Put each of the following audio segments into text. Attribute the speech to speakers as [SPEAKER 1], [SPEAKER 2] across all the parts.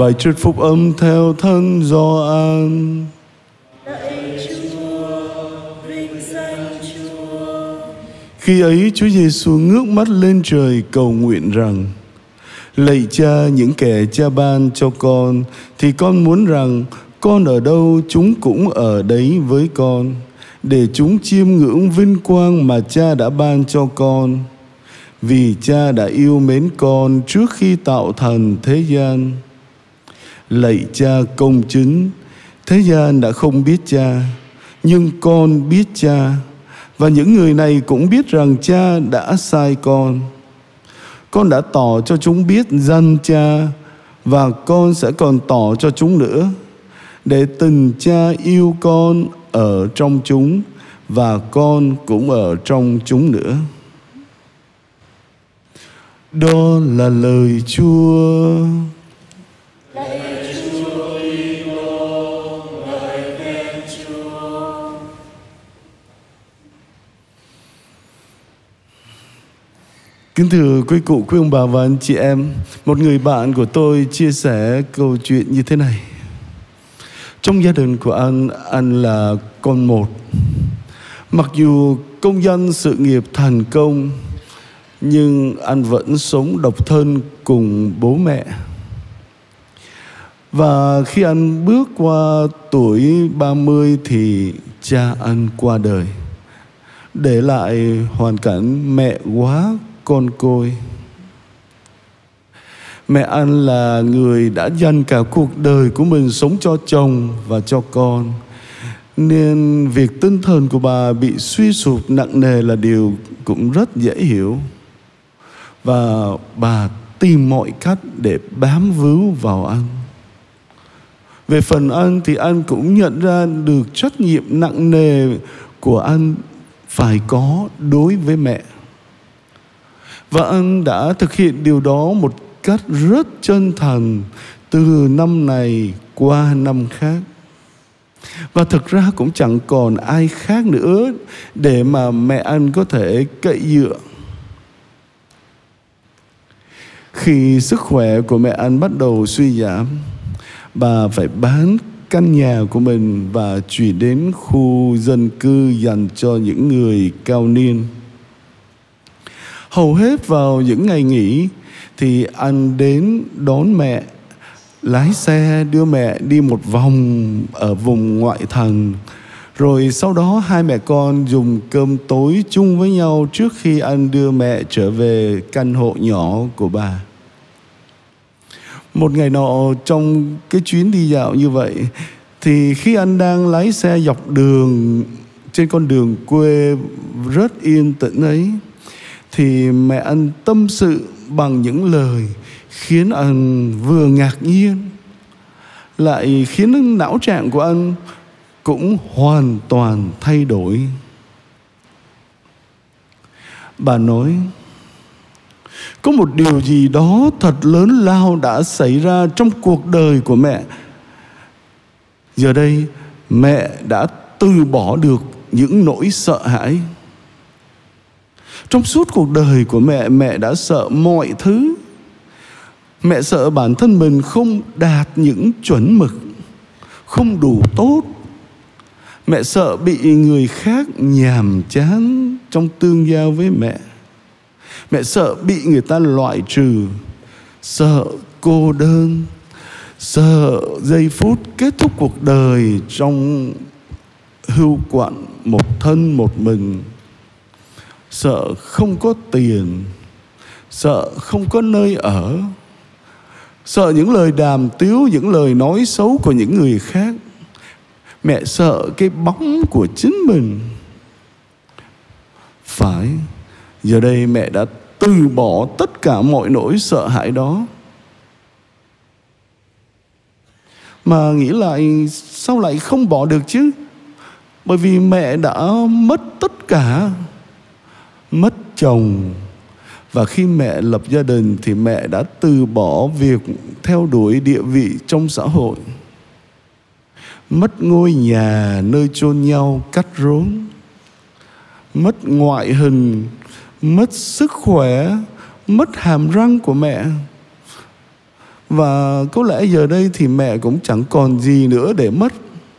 [SPEAKER 1] Bài trích phúc âm theo Thánh Gioan.
[SPEAKER 2] Lạy Chúa, vinh danh Chúa.
[SPEAKER 1] Khi ấy Chúa Giêsu ngước mắt lên trời cầu nguyện rằng: Lạy Cha, những kẻ Cha ban cho con thì con muốn rằng con ở đâu chúng cũng ở đấy với con, để chúng chiêm ngưỡng vinh quang mà Cha đã ban cho con. Vì Cha đã yêu mến con trước khi tạo thành thế gian. Lạy Cha công chính, thế gian đã không biết Cha, nhưng con biết Cha, và những người này cũng biết rằng Cha đã sai con. Con đã tỏ cho chúng biết danh Cha, và con sẽ còn tỏ cho chúng nữa, để tình Cha yêu con ở trong chúng, và con cũng ở trong chúng nữa. Đó là lời Chúa.
[SPEAKER 2] Lạy Chúa Kitô, ngợi khen Chúa.
[SPEAKER 1] Kính thưa quý cụ, quý ông bà và anh chị em, một người bạn của tôi chia sẻ câu chuyện như thế này. Trong gia đình của anh là con một. Mặc dù công danh sự nghiệp thành công, nhưng anh vẫn sống độc thân cùng bố mẹ. Và khi anh bước qua tuổi 30 thì cha anh qua đời, để lại hoàn cảnh mẹ quá con côi. Mẹ anh là người đã dành cả cuộc đời của mình sống cho chồng và cho con, nên việc tinh thần của bà bị suy sụp nặng nề là điều cũng rất dễ hiểu. Và bà tìm mọi cách để bám víu vào anh. Về phần anh thì anh cũng nhận ra được trách nhiệm nặng nề của anh phải có đối với mẹ. Và anh đã thực hiện điều đó một cách rất chân thành từ năm này qua năm khác. Và thực ra cũng chẳng còn ai khác nữa để mà mẹ anh có thể cậy dựa. Khi sức khỏe của mẹ anh bắt đầu suy giảm, bà phải bán căn nhà của mình và chuyển đến khu dân cư dành cho những người cao niên. Hầu hết vào những ngày nghỉ thì anh đến đón mẹ, lái xe đưa mẹ đi một vòng ở vùng ngoại thành. Rồi sau đó hai mẹ con dùng cơm tối chung với nhau trước khi anh đưa mẹ trở về căn hộ nhỏ của bà. Một ngày nọ trong cái chuyến đi dạo như vậy, thì khi anh đang lái xe dọc đường trên con đường quê rất yên tĩnh ấy, thì mẹ anh tâm sự bằng những lời khiến anh vừa ngạc nhiên, lại khiến não trạng của anh cũng hoàn toàn thay đổi. Bà nói: có một điều gì đó thật lớn lao đã xảy ra trong cuộc đời của mẹ. Giờ đây mẹ đã từ bỏ được những nỗi sợ hãi. Trong suốt cuộc đời của mẹ đã sợ mọi thứ. Mẹ sợ bản thân mình không đạt những chuẩn mực, không đủ tốt. Mẹ sợ bị người khác nhàm chán trong tương giao với mẹ. Mẹ sợ bị người ta loại trừ, sợ cô đơn, sợ giây phút kết thúc cuộc đời trong hưu quạnh một thân một mình. Sợ không có tiền, sợ không có nơi ở, sợ những lời đàm tiếu, những lời nói xấu của những người khác. Mẹ sợ cái bóng của chính mình. Phải, giờ đây mẹ đã từ bỏ tất cả mọi nỗi sợ hãi đó. Mà nghĩ lại, sao lại không bỏ được chứ? Bởi vì mẹ đã mất tất cả. Mất chồng. Và khi mẹ lập gia đình thì mẹ đã từ bỏ việc theo đuổi địa vị trong xã hội. Mất ngôi nhà nơi chôn nhau cắt rốn. Mất ngoại hình, mất sức khỏe, mất hàm răng của mẹ. Và có lẽ giờ đây thì mẹ cũng chẳng còn gì nữa để mất.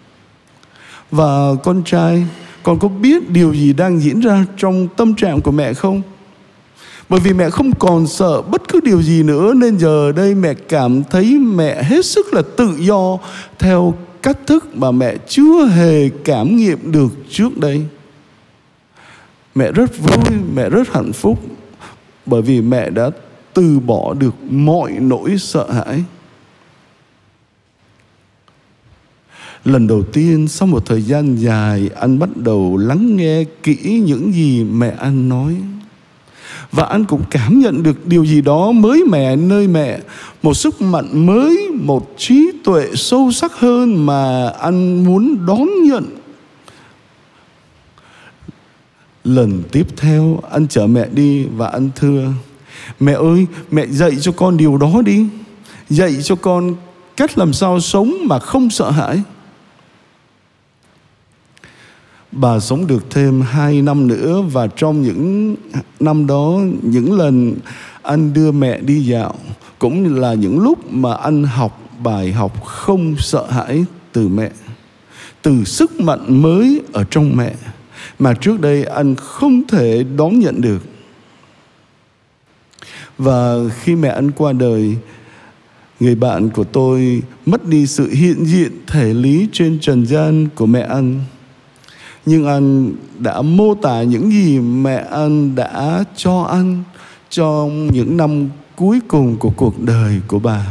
[SPEAKER 1] Và con trai, con có biết điều gì đang diễn ra trong tâm trạng của mẹ không? Bởi vì mẹ không còn sợ bất cứ điều gì nữa, nên giờ đây mẹ cảm thấy mẹ hết sức là tự do theo cách thức mà mẹ chưa hề cảm nghiệm được trước đây. Mẹ rất vui, mẹ rất hạnh phúc, bởi vì mẹ đã từ bỏ được mọi nỗi sợ hãi. Lần đầu tiên sau một thời gian dài, anh bắt đầu lắng nghe kỹ những gì mẹ anh nói. Và anh cũng cảm nhận được điều gì đó mới mẻ nơi mẹ, một sức mạnh mới, một trí tuệ sâu sắc hơn mà anh muốn đón nhận. Lần tiếp theo anh chở mẹ đi và anh thưa: mẹ ơi, mẹ dạy cho con điều đó đi. Dạy cho con cách làm sao sống mà không sợ hãi. Bà sống được thêm 2 năm nữa, và trong những năm đó, những lần anh đưa mẹ đi dạo cũng là những lúc mà anh học bài học không sợ hãi từ mẹ, từ sức mạnh mới ở trong mẹ mà trước đây anh không thể đón nhận được. Và khi mẹ anh qua đời, người bạn của tôi mất đi sự hiện diện thể lý trên trần gian của mẹ anh. Nhưng anh đã mô tả những gì mẹ anh đã cho anh trong những năm cuối cùng của cuộc đời của bà.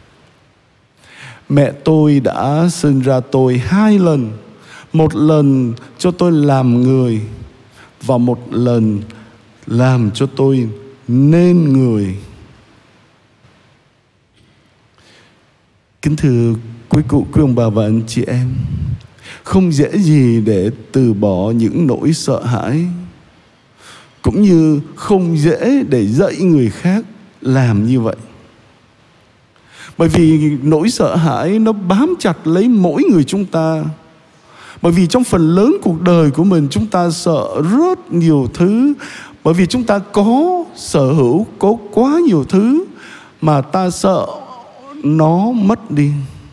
[SPEAKER 1] Mẹ tôi đã sinh ra tôi 2 lần. Một lần cho tôi làm người, và một lần làm cho tôi nên người. Kính thưa quý cụ, quý ông bà và anh chị em, không dễ gì để từ bỏ những nỗi sợ hãi, cũng như không dễ để dạy người khác làm như vậy. Bởi vì nỗi sợ hãi nó bám chặt lấy mỗi người chúng ta. Bởi vì trong phần lớn cuộc đời của mình, chúng ta sợ rất nhiều thứ. Bởi vì chúng ta có sở hữu, có quá nhiều thứ mà ta sợ nó mất đi.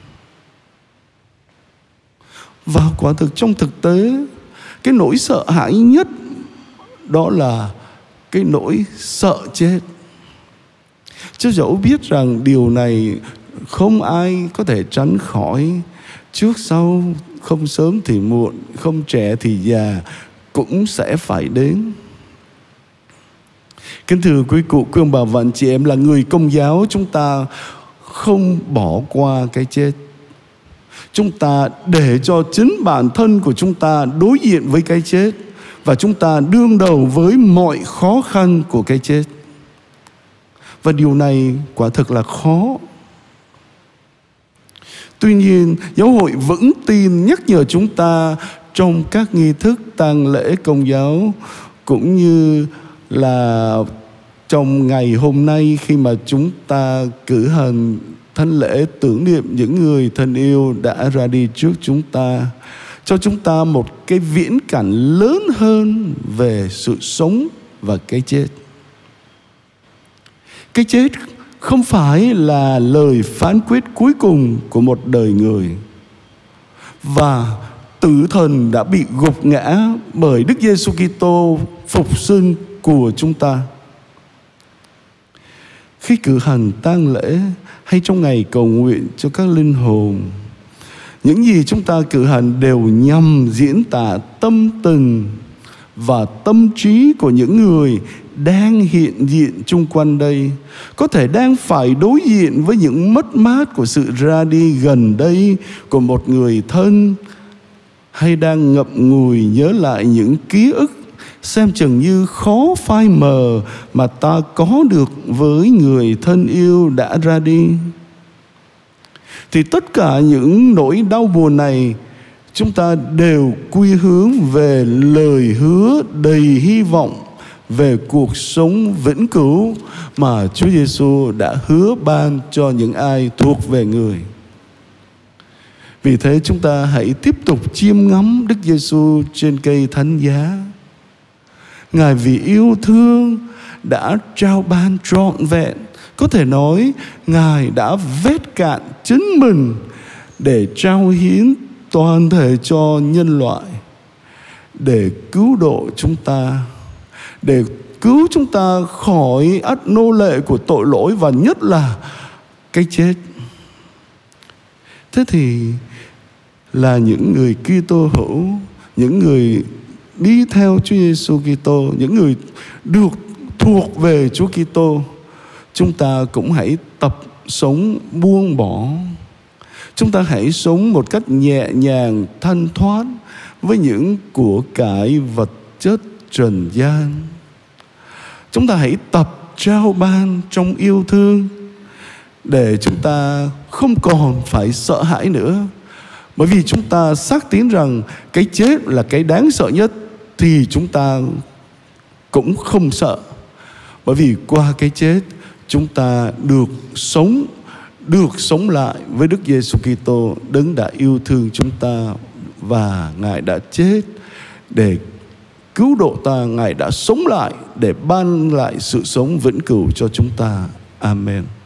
[SPEAKER 1] Và quả thực trong thực tế, cái nỗi sợ hãi nhất đó là cái nỗi sợ chết. Chứ dẫu biết rằng điều này không ai có thể tránh khỏi, trước sau, không sớm thì muộn, không trẻ thì già, cũng sẽ phải đến. Kính thưa quý cụ, quý ông bà và anh chị em, là người Công giáo, chúng ta không bỏ qua cái chết. Chúng ta để cho chính bản thân của chúng ta đối diện với cái chết, và chúng ta đương đầu với mọi khó khăn của cái chết. Và điều này quả thực là khó. Tuy nhiên, giáo hội vững tin nhắc nhở chúng ta trong các nghi thức tang lễ Công giáo, cũng như là trong ngày hôm nay khi mà chúng ta cử hành thánh lễ tưởng niệm những người thân yêu đã ra đi trước chúng ta, cho chúng ta một cái viễn cảnh lớn hơn về sự sống và cái chết. Cái chết không phải là lời phán quyết cuối cùng của một đời người, và tử thần đã bị gục ngã bởi Đức Giêsu Kitô phục sinh của chúng ta. Khi cử hành tang lễ hay trong ngày cầu nguyện cho các linh hồn, những gì chúng ta cử hành đều nhằm diễn tả tâm tình và tâm trí của những người đang hiện diện chung quanh đây, có thể đang phải đối diện với những mất mát của sự ra đi gần đây của một người thân, hay đang ngậm ngùi nhớ lại những ký ức xem chừng như khó phai mờ mà ta có được với người thân yêu đã ra đi. Thì tất cả những nỗi đau buồn này, chúng ta đều quy hướng về lời hứa đầy hy vọng về cuộc sống vĩnh cửu mà Chúa Giêsu đã hứa ban cho những ai thuộc về người. Vì thế chúng ta hãy tiếp tục chiêm ngắm Đức Giêsu trên cây thánh giá. Ngài vì yêu thương đã trao ban trọn vẹn Có thể nói Ngài đã vét cạn chính mình để trao hiến toàn thể cho nhân loại, để cứu độ chúng ta, để cứu chúng ta khỏi ách nô lệ của tội lỗi, và nhất là cái chết. Thế thì là những người Kitô hữu, những người đi theo Chúa Giêsu Kitô, những người được thuộc về Chúa Kitô, chúng ta cũng hãy tập sống buông bỏ. Chúng ta hãy sống một cách nhẹ nhàng, thanh thoát với những của cải vật chất trần gian. Chúng ta hãy tập trao ban trong yêu thương, để chúng ta không còn phải sợ hãi nữa. Bởi vì chúng ta xác tín rằng cái chết là cái đáng sợ nhất, thì chúng ta cũng không sợ. Bởi vì qua cái chết chúng ta được sống lại với Đức Giêsu Kitô, Đấng đã yêu thương chúng ta, và Ngài đã chết để cứu độ ta. Ngài đã sống lại để ban lại sự sống vĩnh cửu cho chúng ta. Amen.